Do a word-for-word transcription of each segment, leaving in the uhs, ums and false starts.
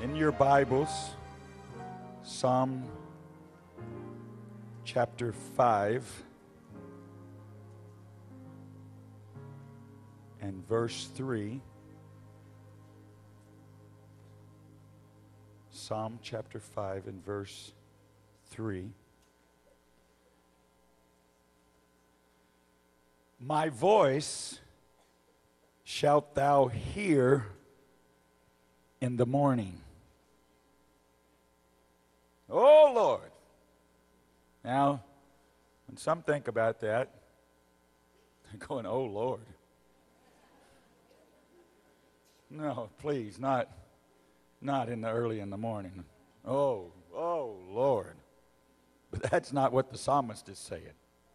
In your Bibles, Psalm chapter five and verse three. Psalm chapter five and verse three. My voice shalt thou hear in the morning. Oh, Lord. Now, when some think about that, they're going, oh, Lord. No, please, not, not in the early in the morning. Oh, oh, Lord. But that's not what the psalmist is saying.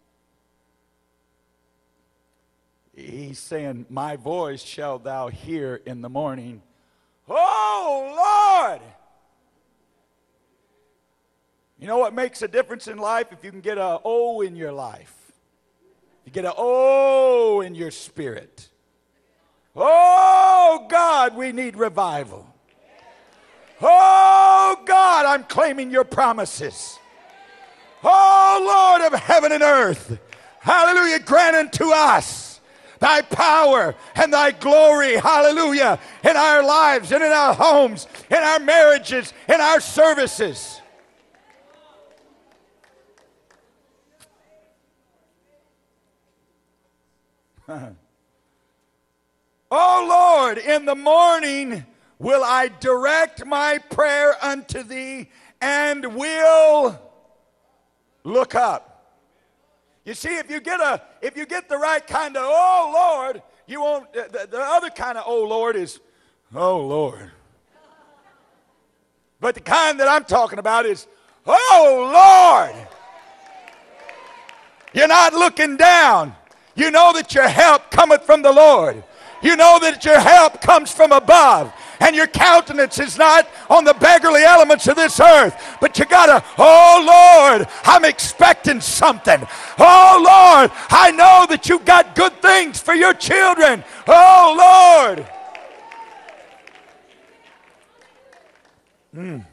He's saying, my voice shalt thou hear in the morning. Oh, Lord! You know what makes a difference in life? If you can get a O in your life. You get a O in your spirit. Oh, God, we need revival. Oh, God, I'm claiming your promises. Oh, Lord of heaven and earth. Hallelujah, grant unto us thy power and thy glory, hallelujah, in our lives and in our homes, in our marriages, in our services. Oh Lord, in the morning will I direct my prayer unto thee and will look up. You see, if you get a, if you get the right kind of, oh, Lord, you won't, the, the other kind of, oh, Lord is, oh, Lord. But the kind that I'm talking about is, oh, Lord. You're not looking down. You know that your help cometh from the Lord. You know that your help comes from above. And your countenance is not on the beggarly elements of this earth. But you gotta, oh Lord, I'm expecting something. Oh Lord, I know that you've got good things for your children. Oh Lord. Mm.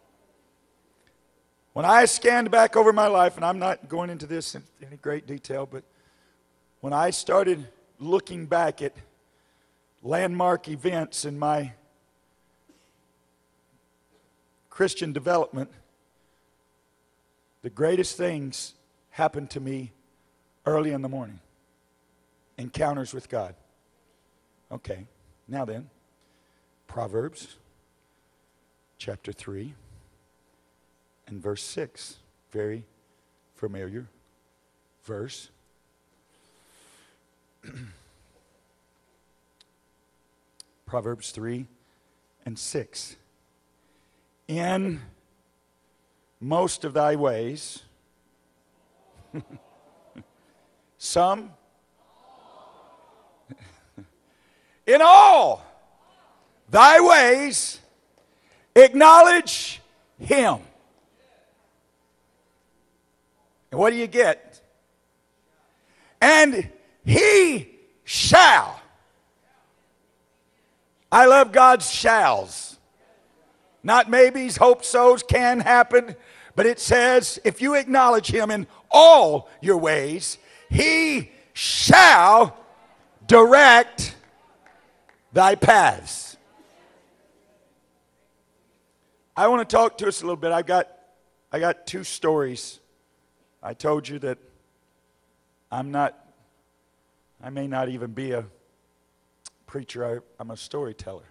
When I scanned back over my life, and I'm not going into this in any great detail, but when I started looking back at landmark events in my Christian development, the greatest things happened to me early in the morning. Encounters with God. Okay, now then, Proverbs chapter three and verse six. Very familiar verse. Proverbs three and six. In most of thy ways, some, in all thy ways, acknowledge him. And what do you get? And he shall. I love God's shalls. Not maybes, hope so's, can happen. But it says, if you acknowledge him in all your ways, he shall direct thy paths. I want to talk to us a little bit. I got, I got two stories. I told you that I'm not, I may not even be a preacher. I, I'm a storyteller.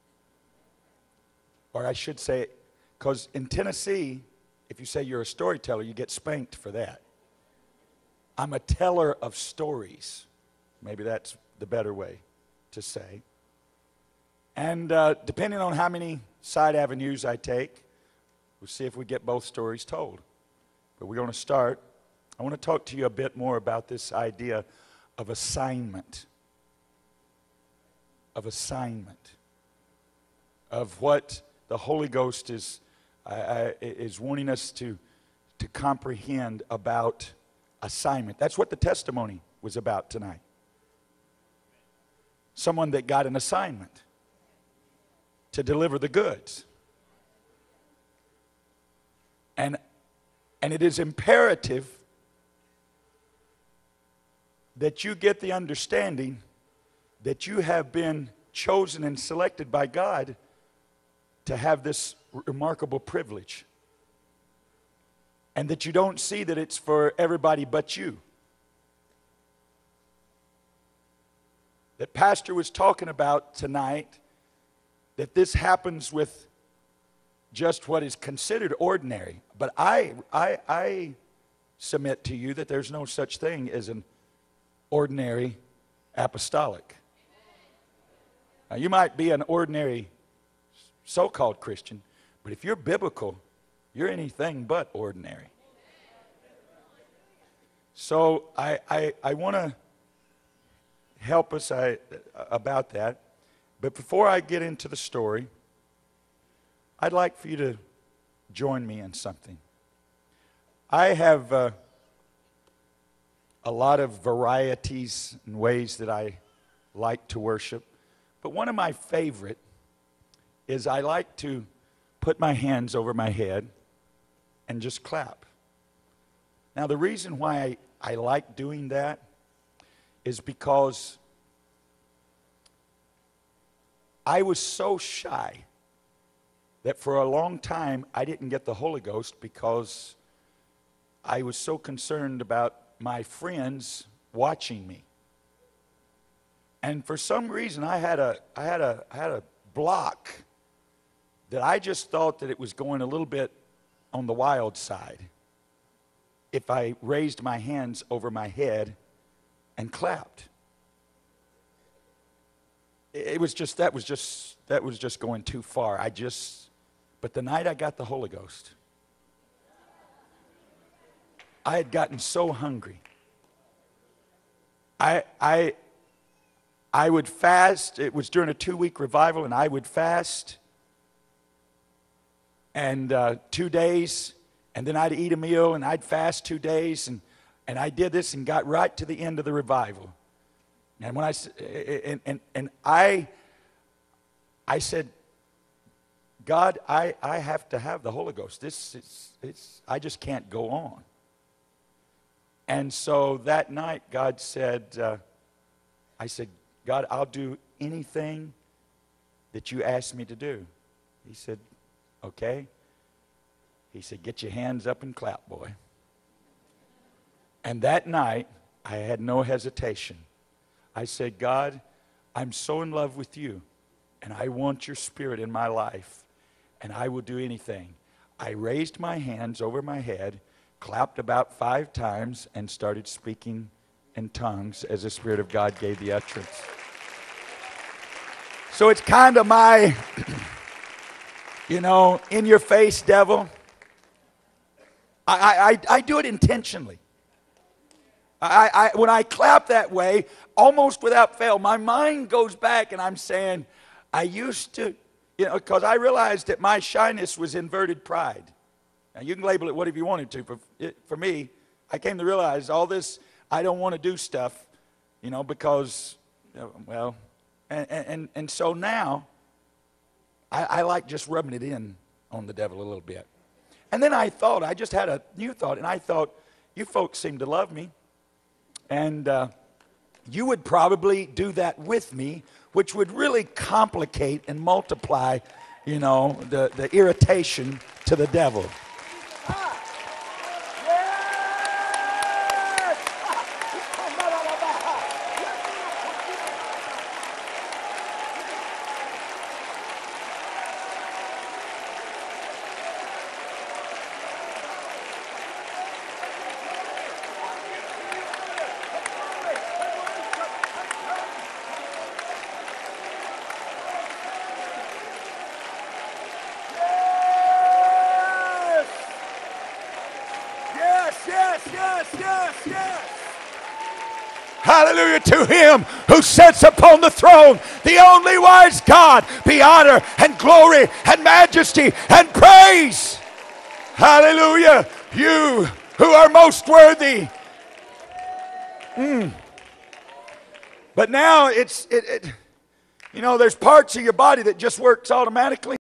Or I should say, because in Tennessee, if you say you're a storyteller, you get spanked for that. I'm a teller of stories. Maybe that's the better way to say. And uh, depending on how many side avenues I take, we'll see if we get both stories told. But we're going to start. I want to talk to you a bit more about this idea of assignment. Of assignment. Of what the Holy Ghost is, uh, is wanting us to, to comprehend about assignment. That's what the testimony was about tonight. Someone that got an assignment to deliver the goods. And, and it is imperative that you get the understanding that you have been chosen and selected by God to have this remarkable privilege. And that you don't see that it's for everybody but you. That Pastor was talking about tonight, that this happens with just what is considered ordinary. But I, I, I submit to you that there's no such thing as an ordinary apostolic. Now, you might be an ordinary so-called Christian, but if you're biblical, you're anything but ordinary. So I, I, I want to help us I, about that. But before I get into the story, I'd like for you to join me in something. I have uh, a lot of varieties and ways that I like to worship. But one of my favorite is I like to put my hands over my head and just clap. Now, the reason why I, I like doing that is because I was so shy that for a long time I didn't get the Holy Ghost because I was so concerned about my friends watching me. And for some reason I had a I had a I had a block that I just thought that it was going a little bit on the wild side if I raised my hands over my head and clapped. It was just that was just that was just going too far. I just but the night I got the Holy Ghost, I had gotten so hungry. I I I would fast. It was during a two-week revival, and I would fast and uh, two days, and then I'd eat a meal, and I'd fast two days, and and I did this and got right to the end of the revival. And when I and and, and I I said, God, I, I have to have the Holy Ghost. This is it's I just can't go on. And so that night, God said, uh, I said, God, I'll do anything that you ask me to do. He said, okay. He said, get your hands up and clap, boy. And that night, I had no hesitation. I said, God, I'm so in love with you, and I want your spirit in my life, and I will do anything. I raised my hands over my head, clapped about five times, and started speaking in tongues as the Spirit of God gave the utterance. So it's kind of my, you know, in your face, devil. I, I, I do it intentionally. I, I, when I clap that way, almost without fail, my mind goes back and I'm saying, I used to, you know, because I realized that my shyness was inverted pride. Now, you can label it whatever you wanted to. For, it, for me, I came to realize all this, I don't want to do stuff, you know, because, well, and, and, and so now, I, I like just rubbing it in on the devil a little bit. And then I thought, I just had a new thought, and I thought, you folks seem to love me, and uh, you would probably do that with me, which would really complicate and multiply, you know, the, the irritation to the devil. Hallelujah to him who sits upon the throne, the only wise God, be honor and glory and majesty and praise. Hallelujah. You who are most worthy. Mm. But now it's, it, it, you know, there's parts of your body that just works automatically.